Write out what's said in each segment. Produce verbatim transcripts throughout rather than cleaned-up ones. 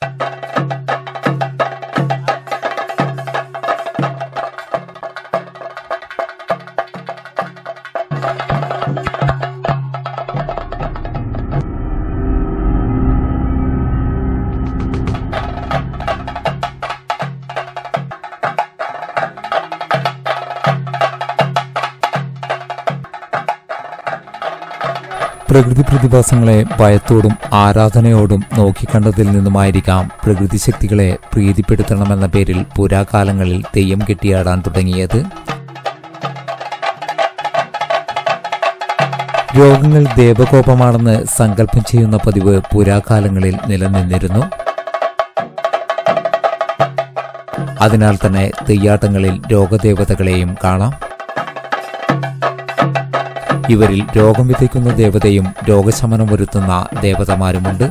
പ്രകൃതി പ്രതിഭാസങ്ങളെ ഭയത്തോടും ആരാധനയോടും നോക്കിക്കണ്ടതിൽ നിന്നുമായിരിക്കാം പ്രകൃതി ശക്തികളെ പ്രീതിപ്പെടുത്തണമെന്ന പേരിൽ പുരാകാലങ്ങളിൽ തെയ്യം കെട്ടിയാടാൻ തുടങ്ങിയത്. രോഗങ്ങൾ ദേവകോപമാണെന്ന് സങ്കല്പം ചെയ്യുന്ന പതിവ് പുരാകാലങ്ങളിൽ നിലനിന്നിരുന്നു. അതിനാൽ തന്നെ തെയ്യാട്ടങ്ങളിൽ രോഗദേവതകളെയും കാണാം. ഇവരിൽ രോഗം വിതയ്ക്കുന്ന ദേവതയും രോഗശമനം വരുത്തുന്ന ദേവതമാരുമുണ്ട്.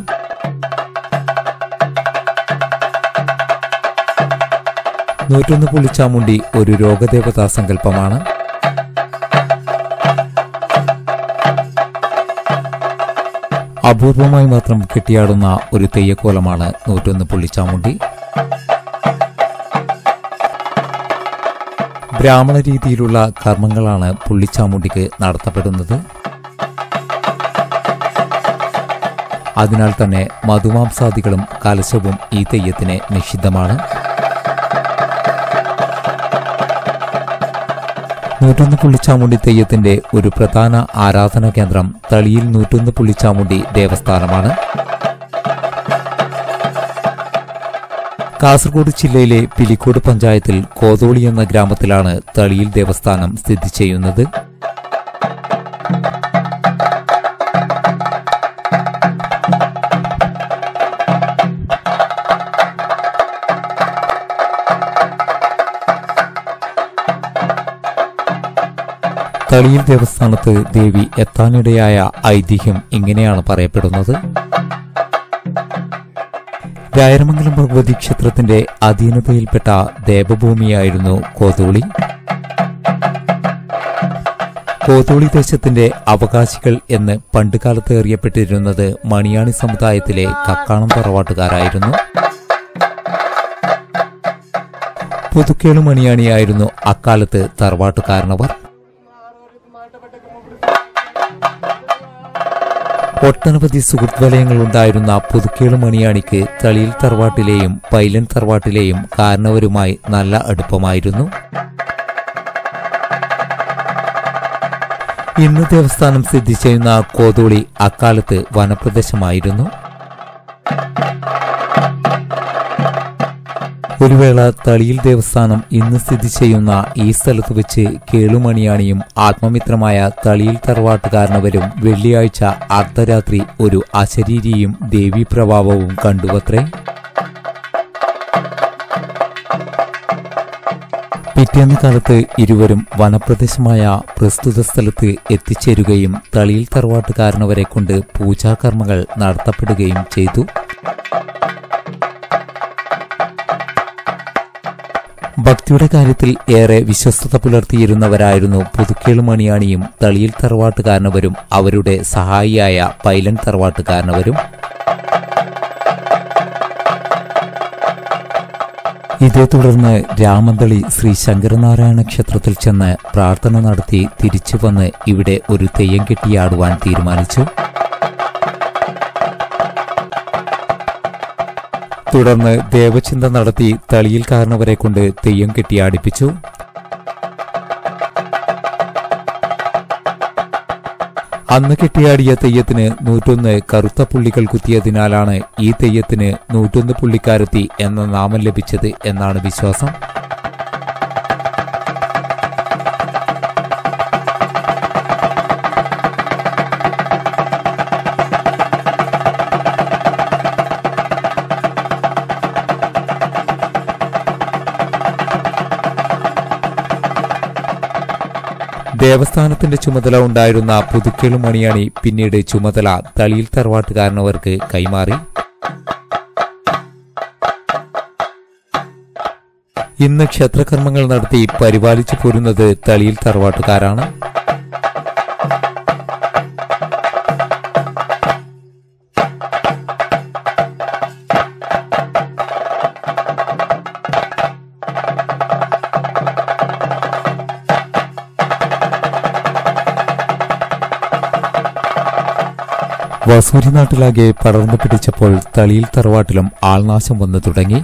നൂറ്റൊന്ന് പുള്ളിച്ചാമുണ്ടി ഒരു രോഗദേവതാ സങ്കല്പമാണ്. അപൂർവമായി മാത്രം കെട്ടിയാടുന്ന ഒരു തെയ്യക്കോലമാണ് നൂറ്റൊന്ന് പുള്ളിച്ചാമുണ്ടി. ബ്രാഹ്മണ രീതിയിലുള്ള കർമ്മങ്ങളാണ് പുള്ളിച്ചാമുണ്ടിക്ക് നടത്തപ്പെടുന്നത്. അതിനാൽ തന്നെ മധുമാംസാദികളും കലശവും ഈ തെയ്യത്തിന് നിഷിദ്ധമാണ്. നൂറ്റൊന്ന് പുള്ളിച്ചാമുണ്ടി തെയ്യത്തിന്റെ ഒരു പ്രധാന ആരാധനാ കേന്ദ്രം തളിയിൽ നൂറ്റൊന്ന് പുള്ളിച്ചാമുണ്ടി ദേവസ്ഥാനമാണ്. കാസർഗോഡ് ജില്ലയിലെ പിലിക്കോട് പഞ്ചായത്തിൽ കോതോളി എന്ന ഗ്രാമത്തിലാണ് തളിയിൽ ദേവസ്ഥാനം സ്ഥിതി ചെയ്യുന്നത്. തളിയിൽ ദേവസ്ഥാനത്ത് ദേവി എത്താനിടയായ ഐതിഹ്യം ഇങ്ങനെയാണ് പറയപ്പെടുന്നത്. രായരമംഗലം ഭഗവതി ക്ഷേത്രത്തിന്റെ അധീനതയിൽപ്പെട്ട ദേവഭൂമിയായിരുന്നു കോതോളി. കോതോളി ദേശത്തിന്റെ അവകാശികൾ എന്ന് പണ്ടുകാലത്ത് അറിയപ്പെട്ടിരുന്നത് മണിയാണി സമുദായത്തിലെ കക്കാണം തറവാട്ടുകാരായിരുന്നു. പുതുക്കേളു മണിയാണിയായിരുന്നു അക്കാലത്ത് തറവാട്ടുകാരനവർ. ഒട്ടനവധി സുഹൃത്ത് വലയങ്ങളുണ്ടായിരുന്ന പുതുക്കേളു മണിയാണിക്ക് തളിയിൽ തറവാട്ടിലെയും പൈലൻ തറവാട്ടിലെയും കാരണവരുമായി നല്ല അടുപ്പമായിരുന്നു. ഇന്ന് ദേവസ്ഥാനം സ്ഥിതി ചെയ്യുന്ന കോതോളി അക്കാലത്ത് വനപ്രദേശമായിരുന്നു. ഒരു വേള തളിയിൽ ദേവസ്ഥാനം ഇന്ന് സ്ഥിതി ചെയ്യുന്ന ഈ സ്ഥലത്ത് വെച്ച് കേളുമണിയാണിയും ആത്മമിത്രമായ തളിയിൽ തറവാട്ടുകാരനവരും വെള്ളിയാഴ്ച അർദ്ധരാത്രി ഒരു അശരീരിയും ദേവീപ്രഭാവവും കണ്ടുവത്രേ. പിറ്റേന്ന് കാലത്ത് ഇരുവരും വനപ്രദേശമായ പ്രസ്തുത സ്ഥലത്ത് എത്തിച്ചേരുകയും തളിയിൽ തറവാട്ടുകാരനവരെ കൊണ്ട് പൂജാകർമ്മങ്ങൾ നടത്തപ്പെടുകയും ചെയ്തു. ഭക്തിയുടെ കാര്യത്തിൽ ഏറെ വിശ്വസ്തത പുലർത്തിയിരുന്നവരായിരുന്നു പുതുക്കേളു മണിയാണിയും തളിയിൽ തറവാട്ടുകാരനവരും അവരുടെ സഹായിയായ പൈലൻ തറവാട്ടുകാരനവരും. ഇതേ തുടർന്ന് രാമന്തളി ശ്രീ ശങ്കരനാരായണ ക്ഷേത്രത്തിൽ ചെന്ന് പ്രാർത്ഥന നടത്തി തിരിച്ചു വന്ന് ഇവിടെ ഒരു തെയ്യം കെട്ടിയാടുവാൻ തീരുമാനിച്ചു. തുടർന്ന് ദേവചിന്ത നടത്തി തളിയിൽ കാരണവരെ കൊണ്ട് തെയ്യം കെട്ടിയാടിപ്പിച്ചു. അന്ന് കെട്ടിയാടിയ തെയ്യത്തിന് നൂറ്റൊന്ന് കറുത്ത പുള്ളികൾ കുത്തിയതിനാലാണ് ഈ തെയ്യത്തിന് നൂറ്റൊന്ന് പുള്ളിക്കാരത്തി എന്ന നാമം ലഭിച്ചത് എന്നാണ് വിശ്വാസം. ദേവസ്ഥാനത്തിന്റെ ചുമതല ഉണ്ടായിരുന്ന പുതുക്കേളു മണിയാണി പിന്നീട് ചുമതല തളിയിൽ തറവാട്ടുകാരനവർക്ക് കൈമാറി. ഇന്ന് ക്ഷേത്രകർമ്മങ്ങൾ നടത്തി പരിപാലിച്ചു പോരുന്നത് തളിയിൽ തറവാട്ടുകാരാണ്. വസൂരി നാട്ടിലാകെ പടർന്നു പിടിച്ചപ്പോൾ തളിയിൽ തറവാട്ടിലും ആൾനാശം വന്നു തുടങ്ങി.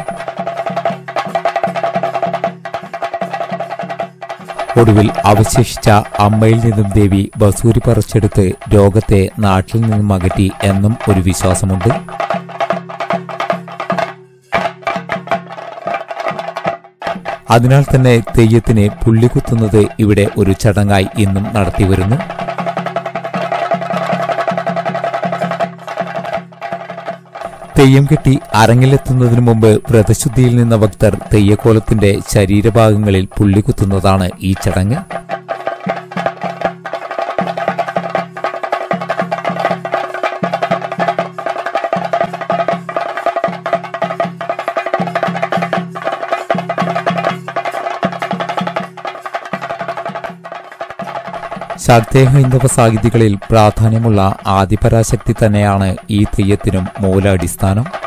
ഒടുവിൽ അവശേഷിച്ച അമ്മയിൽ നിന്നും ദേവി വസൂരി പറിച്ചെടുത്ത് രോഗത്തെ നാട്ടിൽ നിന്നും അകറ്റി എന്നും ഒരു വിശ്വാസമുണ്ട്. അതിനാൽ തന്നെ തെയ്യത്തിന് പുള്ളികുത്തുന്നത് ഇവിടെ ഒരു ചടങ്ങായി ഇന്നും നടത്തിവരുന്നു. തെയ്യം കെട്ടി അരങ്ങിലെത്തുന്നതിനു മുമ്പ് വ്രതശുദ്ധിയിൽ നിന്ന ഭക്തർ തെയ്യക്കോലത്തിന്റെ ശരീരഭാഗങ്ങളിൽ പുള്ളികുത്തുന്നതാണ് ഈ ചടങ്ങ്. ശാക്തേയ ഹൈന്ദവ സാഹിതികളിൽ പ്രാധാന്യമുള്ള ആദിപരാശക്തി തന്നെയാണ് ഈ തെയ്യത്തിനും മൂലാടിസ്ഥാനം.